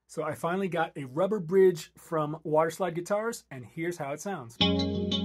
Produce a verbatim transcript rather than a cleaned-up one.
So I finally got a rubber bridge from Waterslide Guitars, and here's how it sounds.